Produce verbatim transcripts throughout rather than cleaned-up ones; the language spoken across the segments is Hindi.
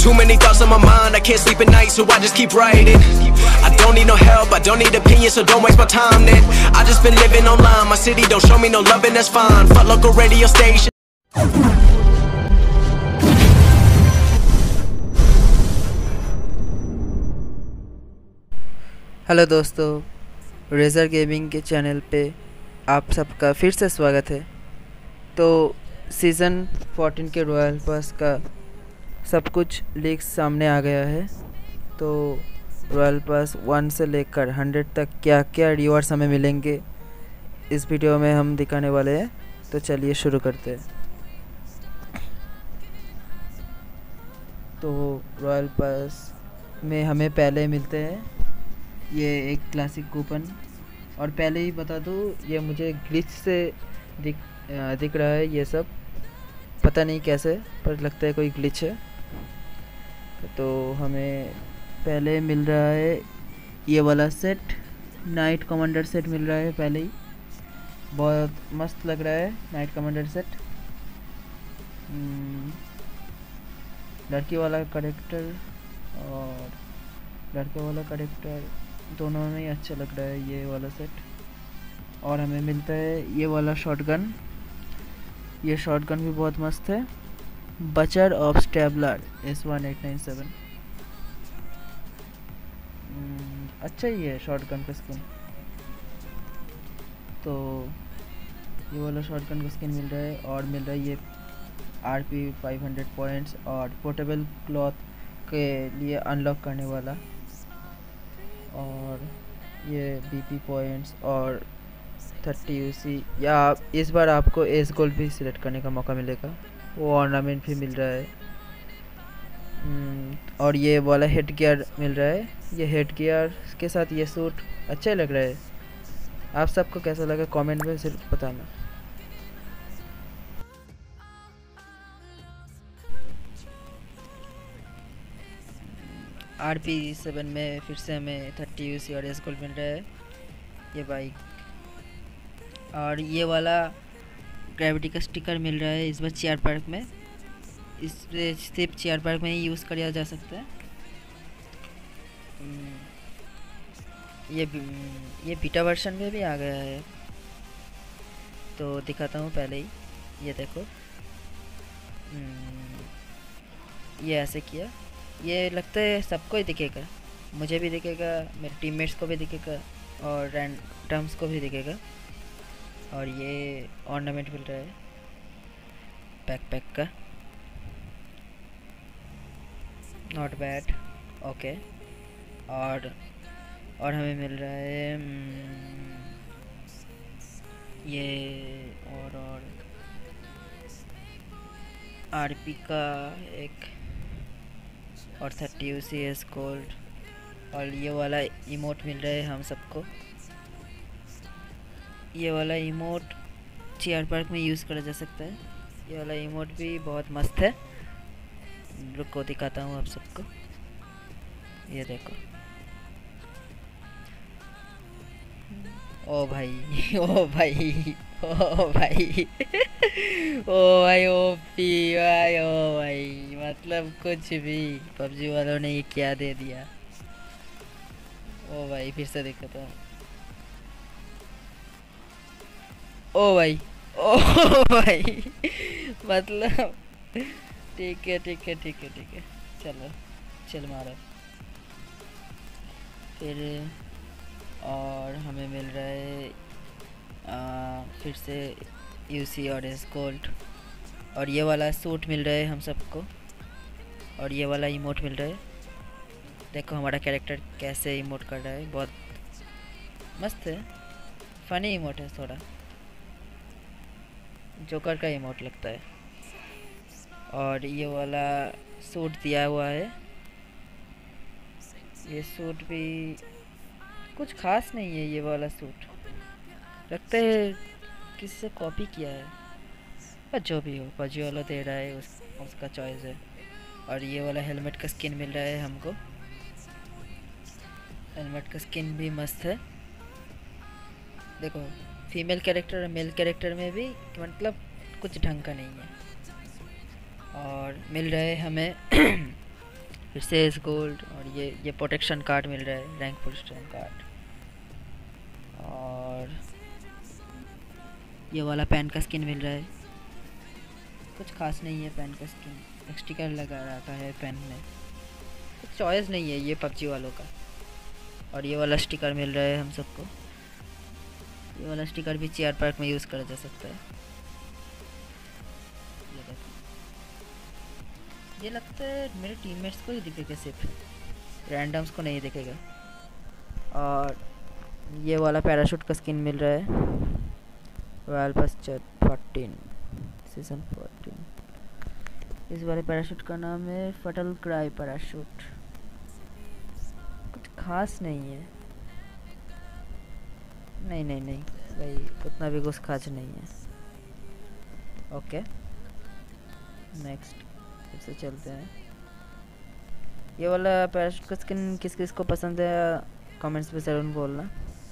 Too many thoughts on my mind, I can't sleep at night, so I just keep writing. I don't need no help, I don't need opinions, so don't waste my time then. I just been living online, my city don't show me no love and that's fine. Fuck local radio station. Hello दोस्तों, रेजर गेमिंग के चैनल पे आप सबका फिर से स्वागत है। तो सीज़न फोर्टीन के रॉयल पास का सब कुछ लीक्स सामने आ गया है। तो रॉयल पास वन से लेकर हंड्रेड तक क्या क्या रिवॉर्ड्स हमें मिलेंगे इस वीडियो में हम दिखाने वाले हैं। तो चलिए शुरू करते हैं। तो रॉयल पास में हमें पहले मिलते हैं ये एक क्लासिक कूपन, और पहले ही बता दूँ ये मुझे ग्लिच से दिख दिख रहा है। ये सब पता नहीं कैसे, पर लगता है कोई ग्लिच है। तो हमें पहले मिल रहा है ये वाला सेट, नाइट कमांडर सेट मिल रहा है पहले ही। बहुत मस्त लग रहा है नाइट कमांडर सेट। लड़की वाला कैरेक्टर और लड़के वाला कैरेक्टर दोनों में ही अच्छा लग रहा है ये वाला सेट। और हमें मिलता है ये वाला शॉटगन। ये शॉटगन भी बहुत मस्त है, butcher of stabler S one eight nine seven. अच्छा ही है शॉटगन का स्किन। तो ये वाला शॉटगन का स्किन मिल रहा है, और मिल रहा है ये R P five hundred points और पोर्टेबल क्लॉथ के लिए अनलॉक करने वाला, और ये बीपी पॉइंट्स और थर्टी यूसी। या इस बार आपको एस गोल्ड भी सिलेक्ट करने का मौका मिलेगा, वो ऑर्नामेंट भी मिल रहा है। और ये वाला हेड गियर मिल रहा है। ये हेड गियर के साथ ये सूट अच्छा लग रहा है। आप सबको कैसा लगा कमेंट में सिर्फ बताना। आर पी सेवन में फिर से हमें थर्टी यूसी और एस गोल्ड मिल रहा है ये बाइक। और ये वाला ग्रेविटी का स्टिकर मिल रहा है इस बार चेयर पार्क में। इस सिर्फ चेयर पार्क में ही यूज़ किया जा सकता है। ये ये बीटा वर्जन में भी आ गया है, तो दिखाता हूँ पहले ही। ये देखो, ये ऐसे किया। ये लगता है सबको ही दिखेगा, मुझे भी दिखेगा, मेरे टीममेट्स को भी दिखेगा और रैंडम्स को भी दिखेगा। और ये ऑर्नामेंट मिल रहा है बैकपैक का, नॉट बैड, ओके। और और हमें मिल रहा है ये और और आरपी का एक और थर्टी यूसी एस गोल्ड। और ये वाला इमोट मिल रहा है हम सबको। ये वाला इमोट चेयर पार्क में यूज़ करा जा सकता है। ये वाला इमोट भी बहुत मस्त है, रुको दिखाता हूँ आप सबको। ये देखो, ओ भाई ओ भाई ओ भाई ओ भाई ओ पी भाई ओ भाई, मतलब कुछ भी पबजी वालों ने ये क्या दे दिया। ओ भाई फिर से दिखाता हूँ। ओ भाई ओ भाई मतलब ठीक है ठीक है ठीक है ठीक है, चलो चल मारो। फिर और हमें मिल रहा है आ, फिर से यूसी और एस गोल्ड। और ये वाला सूट मिल रहा है हम सबको, और ये वाला इमोट मिल रहा है। देखो हमारा कैरेक्टर कैसे इमोट कर रहा है, बहुत मस्त है, फनी इमोट है, थोड़ा जोकर का इमोट लगता है। और ये वाला सूट दिया हुआ है। ये सूट भी कुछ खास नहीं है, ये वाला सूट लगता है किसी से कॉपी किया है, पर जो भी हो पबजी वाला दे रहा है, उस, उसका चॉइस है। और ये वाला हेलमेट का स्किन मिल रहा है हमको। हेलमेट का स्किन भी मस्त है। देखो फीमेल कैरेक्टर और मेल कैरेक्टर में भी मतलब कुछ ढंग का नहीं है। और मिल रहे हमें फिर से एस गोल्ड, और ये ये प्रोटेक्शन कार्ड मिल रहा है, रैंक प्रोटेक्शन कार्ड। और ये वाला पैन का स्किन मिल रहा है, कुछ खास नहीं है पैन का स्किन, स्टिकर लगा रखा है पैन में, कुछ चॉइस नहीं है ये पबजी वालों का। और ये वाला स्टिकर मिल रहा है हम सबको, ये वाला स्टिकर भी चेयर पार्क में यूज़ करा जा सकता है। ये देखो, ये लगता है मेरे टीममेट्स को ही दिखेगा, सिर्फ रैंडम्स को नहीं दिखेगा। और ये वाला पैराशूट का स्किन मिल रहा है, royal pass fourteen season fourteen. इस वाले पैराशूट का नाम है फटल क्राई पैराशूट, कुछ खास नहीं है, नहीं नहीं नहीं भाई, उतना भी कुछ खास नहीं है। ओके नेक्स्ट, फिर से चलते हैं। ये वाला पैराशूट का स्किन किस किस को पसंद है कमेंट्स में ज़रूर बोलना।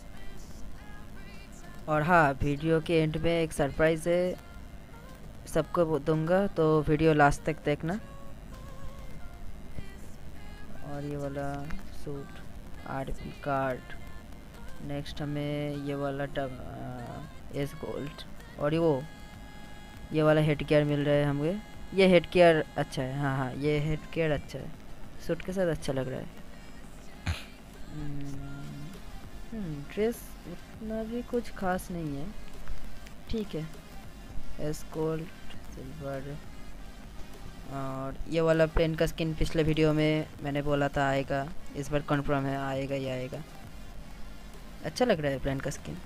और हाँ, वीडियो के एंड में एक सरप्राइज़ है, सबको दूंगा, तो वीडियो लास्ट तक देखना। और ये वाला सूट, आरपी कार्ड, नेक्स्ट हमें ये वाला एस गोल्ड, और ये वो ये वाला हेड गियर मिल रहा है हमें। ये हेड गियर अच्छा है, हाँ हाँ ये हेड गियर अच्छा है, सूट के साथ अच्छा लग रहा है। ड्रेस उतना भी कुछ खास नहीं है, ठीक है। एस गोल्ड सिल्वर, और ये वाला प्लेन का स्किन पिछले वीडियो में मैंने बोला था आएगा, इस बार कन्फर्म है आएगा ही आएगा, अच्छा लग रहा है प्लेन का स्किन।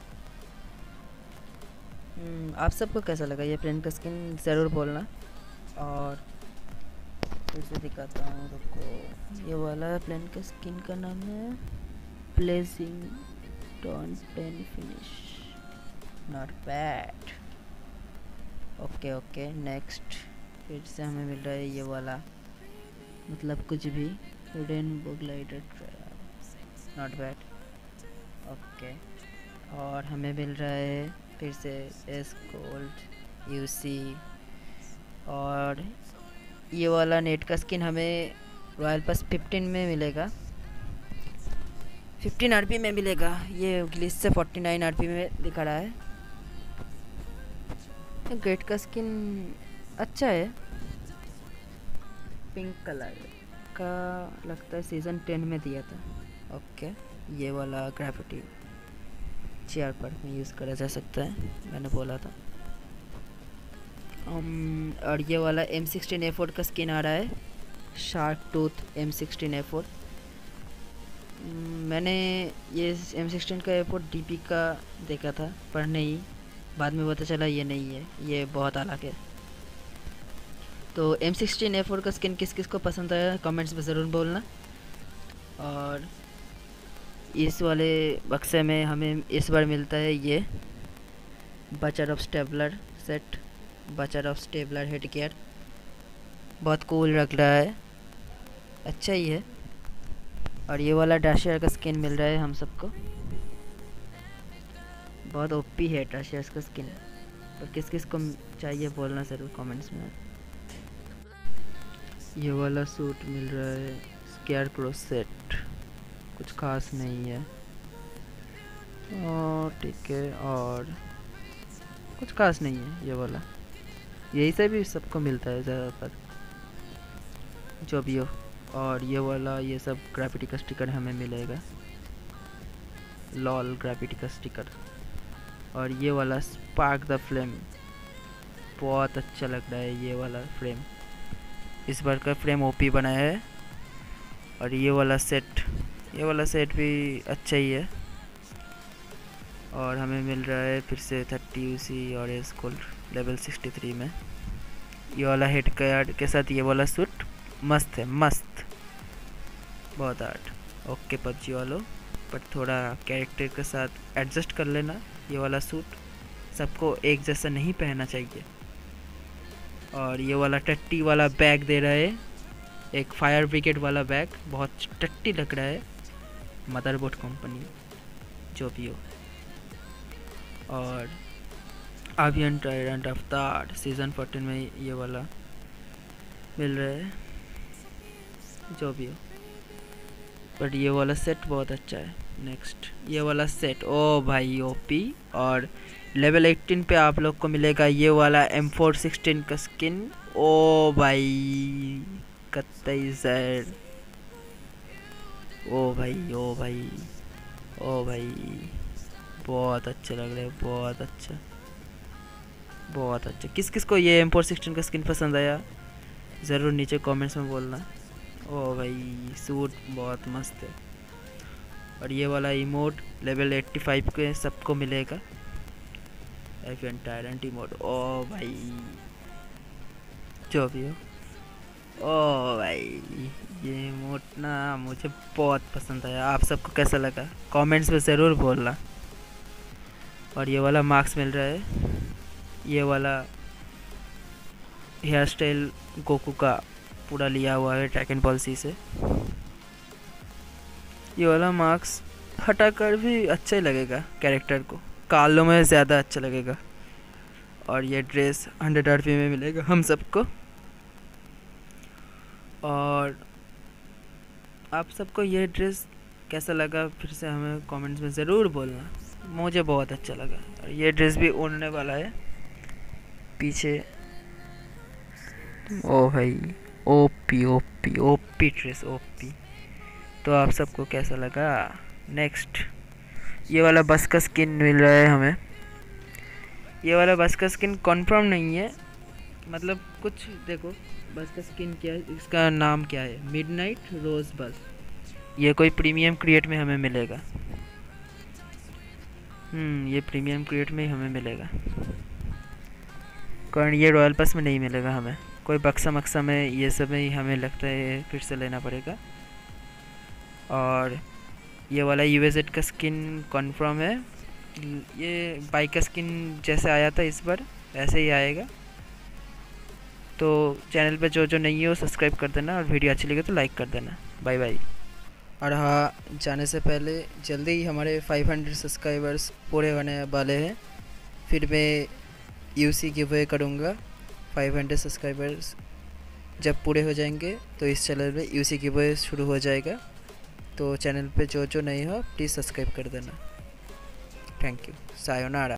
आप सबको कैसा लगा ये प्लेन का स्किन ज़रूर बोलना। और फिर से दिखाता हूँ रुको, ये वाला प्लेन का स्किन का नाम है blazing dawn pen finish, not bad. Okay okay next, फिर से हमें मिल रहा है ये वाला, मतलब कुछ भी, rainbow glider, not bad. Okay और हमें मिल रहा है फिर से एस गोल्ड यूसी, और ये वाला नेट का स्किन हमें रॉयल पास फिफ्टीन में मिलेगा, फिफ्टीन आरपी में मिलेगा। ये ग्लिच से फोर्टी नाइन आरपी में दिखा रहा है। गेट का स्किन अच्छा है, पिंक कलर का, लगता है सीज़न टेन में दिया था। ओके ये वाला ग्रेविटी चेयर पर में यूज़ करा जा सकता है, मैंने बोला था। um, और ये वाला एम सिक्सटीन ए फोर का स्किन आ रहा है, shark tooth M sixteen A four. मैंने ये एम सिक्सटीन का ए फोर डीपी का देखा था, पर नहीं, बाद में पता चला ये नहीं है, ये बहुत अलग है। तो एम सिक्सटीन ए फोर का स्किन किस किस को पसंद आया कमेंट्स में ज़रूर बोलना। और इस वाले बक्से में हमें इस बार मिलता है ये butcher of stabler set, butcher of stabler head gear, बहुत कूल लग रहा है, अच्छा ही है। और ये वाला डैशियर का स्किन मिल रहा है हम सबको, बहुत ओपी है डैशियर का स्किन, पर किस किस को चाहिए बोलना ज़रूर कमेंट्स में। ये वाला सूट मिल रहा है स्केयर क्रो सेट, कुछ खास नहीं है, और ठीक है, और कुछ खास नहीं है ये वाला, यही से भी सबको मिलता है ज़्यादातर जो भी हो। और ये वाला ये सब ग्रेविटी का स्टिकर हमें मिलेगा, लॉल ग्रेविटी का स्टिकर। और ये वाला स्पार्क द फ्लेम, बहुत अच्छा लग रहा है ये वाला फ्रेम, इस बार का फ्रेम ओपी बनाया है। और ये वाला सेट, ये वाला सेट भी अच्छा ही है। और हमें मिल रहा है फिर से थर्टी यूसी और ace gold level sixty three में। ये वाला हेड गार्ड के साथ ये वाला सूट मस्त है, मस्त, बहुत आर्ट। ओके पबजी वालों, पर थोड़ा कैरेक्टर के साथ एडजस्ट कर लेना, ये वाला सूट सबको एक जैसा नहीं पहनना चाहिए। और ये वाला टट्टी वाला बैग दे रहा है, एक फायर ब्रिगेड वाला बैग, बहुत टट्टी लग रहा है, मदरबोर्ड कंपनी जो भी हो। और avian tyrant avatar season fourteen में ये वाला मिल रहा है। जो भी हो, बट ये वाला सेट बहुत अच्छा है। नेक्स्ट ये वाला सेट, ओ भाई ओपी। और लेवल एटीन पे आप लोग को मिलेगा ये वाला एम फोर सिक्सटीन का स्किन। ओ भाई कत्तई सर, ओ भाई ओ भाई ओ भाई, बहुत अच्छे लग रहे हैं, बहुत अच्छा बहुत अच्छा। किस किस को ये एम फोर सिक्सटीन का स्किन पसंद आया ज़रूर नीचे कमेंट्स में बोलना। ओ भाई सूट बहुत मस्त है। और ये वाला इमोट लेवल पचासी के सबको मिलेगा, एफ एन टायरेंट इमोट। ओ भाई जो भी हो, ओ भाई ये इमोट ना मुझे बहुत पसंद आया। आप सबको कैसा लगा कमेंट्स में ज़रूर बोलना। और ये वाला मार्क्स मिल रहा है, ये वाला हेयर स्टाइल गोकू का पूरा लिया हुआ है ड्रैगन बॉल सी से। ये वाला मार्क्स हटाकर भी अच्छा ही लगेगा, कैरेक्टर को कालों में ज़्यादा अच्छा लगेगा। और ये ड्रेस हंड्रेड आर पी में मिलेगा हम सबको। और आप सबको ये ड्रेस कैसा लगा फिर से हमें कमेंट्स में ज़रूर बोलना, मुझे बहुत अच्छा लगा। और ये ड्रेस भी उड़ने वाला है पीछे। ओ भाई OP OP OP dress OP. तो आप सबको कैसा लगा। नेक्स्ट ये वाला बस का स्किन मिल रहा है हमें। ये वाला बस का स्किन कंफर्म नहीं है, मतलब कुछ देखो बस का स्किन क्या है, इसका नाम क्या है, मिडनाइट रोज बस। ये कोई प्रीमियम क्रिएट में हमें मिलेगा। हम्म ये प्रीमियम क्रिएट में ही हमें मिलेगा, कारण ये रॉयल पास में नहीं मिलेगा हमें। कोई बक्सा मक्सा में ये सब में ही हमें लगता है फिर से लेना पड़ेगा। और ये वाला यूएजेड का स्किन कंफर्म है, ये बाइक का स्किन जैसे आया था इस बार वैसे ही आएगा। तो चैनल पे जो जो नहीं है वो सब्सक्राइब कर देना, और वीडियो अच्छी लगे तो लाइक कर देना। Bye bye. और हाँ, जाने से पहले जल्दी ही हमारे पाँच सौ सब्सक्राइबर्स पूरे होने वाले हैं, फिर मैं यूसी गिव अवे करूँगा। पाँच सौ सब्सक्राइबर्स जब पूरे हो जाएंगे तो इस चैनल में यूसी गिव अवे शुरू हो जाएगा। तो चैनल पे जो जो नहीं हो प्लीज़ सब्सक्राइब कर देना। Thank you, sayonara.